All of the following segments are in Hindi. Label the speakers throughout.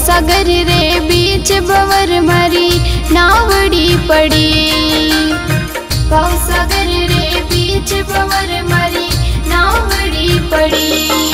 Speaker 1: भवसागर रे बीच भंवर मारी नावड़ी पड़ी। भवसागर रे बीच भंवर मारी नावड़ी पड़ी।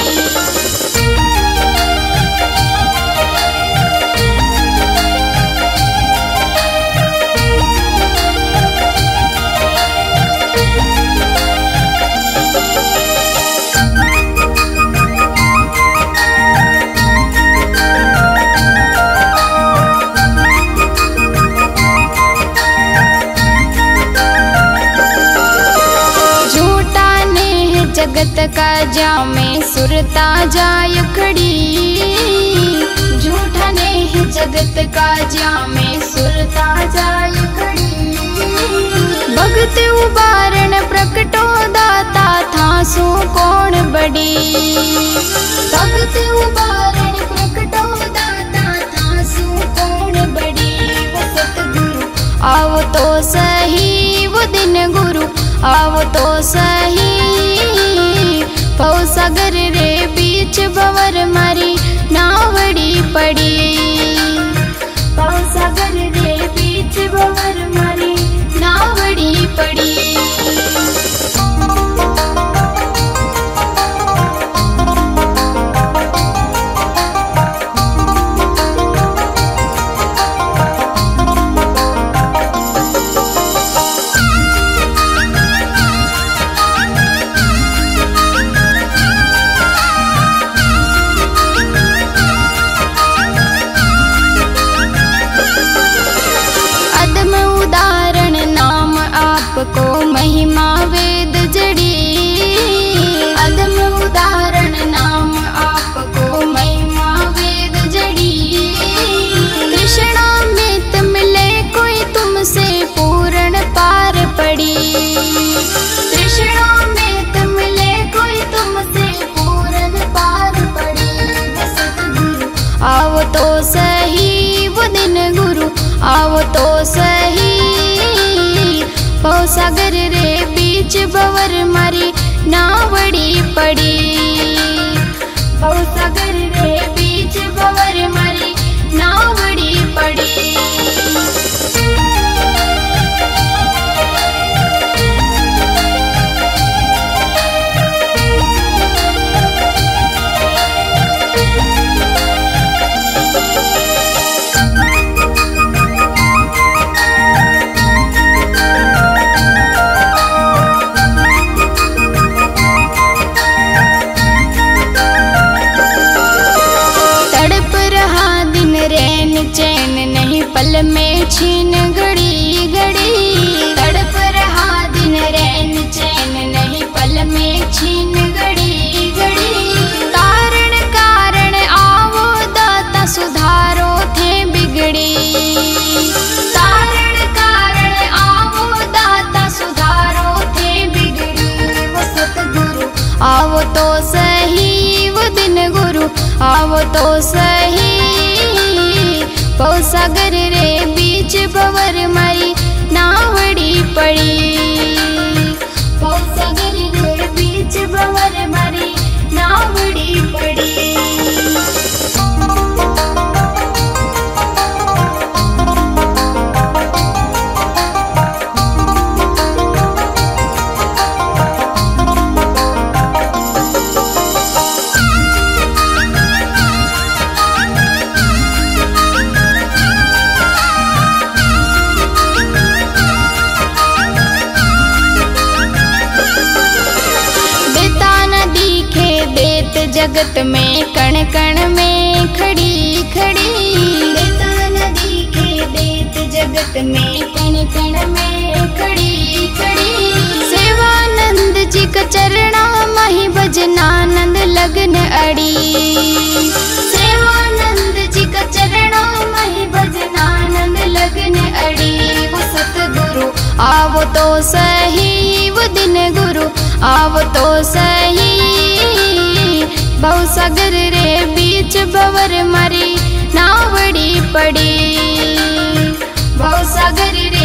Speaker 1: जगत का जामे सुरता जाय खड़ी। झूठा नेह जगत का जामे सुरता जाय खड़ी। भगत उबारण प्रकटो दाता थासु कौन बड़ी। भगत उबारण प्रकटो दाता थासु कौन बड़ी। वो सतगुरु आओ तो सही, वो दिन गुरु आओ तो सही। भवसागर रे बीच भंवर मारी नावड़ी पड़ी। भवसागर रे बीच भंवर मारी नावड़ी पड़ी। को महिमा वेद जड़ी। अदम उदाहरण नाम आपको महिमा वेद जड़ी। तृष्णा में तुम मिले कोई तुमसे पूर्ण पार पड़ी। तृष्णा में तुम मिले कोई तुमसे पूर्ण पार पड़ी। सतगुरु आओ तो सही, वो दिन गुरु आओ तो सही। भवसागर रे बीच भंवर मारी नावड़ी पड़ी। भवसागर रे बीच भंवर मारी नावड़ी पड़ी। चैन नहीं पल में छीन घड़ी घड़ी। तड़प रहा दिन रैन चैन नहीं पल में छीन घड़ी घड़ी। कारण कारण आवो दाता सुधारो थे बिगड़ी। कारण कारण आवो दाता सुधारो थे बिगड़ी। वो सतगुरु आओ तो सही, वो दिन गुरु आओ तो सही। भवसागर रे बीच भंवर मारी नावड़ी पड़ी। भवसागर रे बीच भंवर मारी नावड़ी पड़ी। जगत में कण कण में खड़ी खड़ी। नदी के देत जगत में कण कण में खड़ी खड़ी। सेवानंद जी का चरणा माही भजनानंद लगन अड़ी। सेवानंद जी का चरणा माही भजनानंद लगन अड़ी। वो सतगुरु आओ तो सही, वो दिन गुरु आओ तो सही। भवसागर रे बीच भंवर मारी नावड़ी पड़ी। भवसागर रे